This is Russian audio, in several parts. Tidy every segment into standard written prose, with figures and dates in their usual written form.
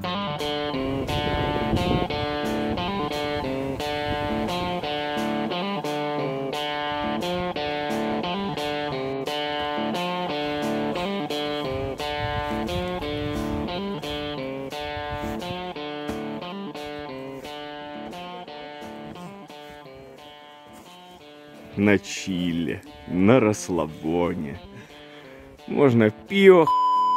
На чиле, на расслабоне. Можно пиво,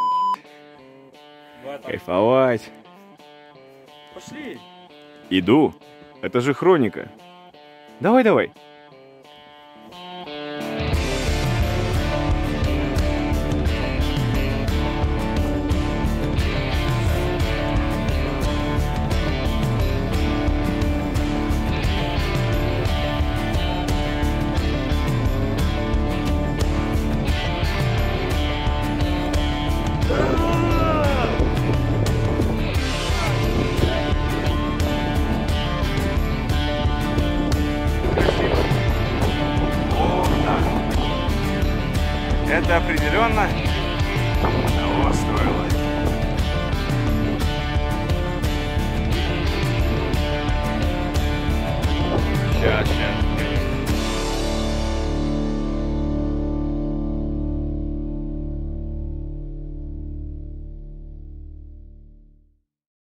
кайфовать. Пошли. Иду. Это же хроника. Давай, давай. Это определенно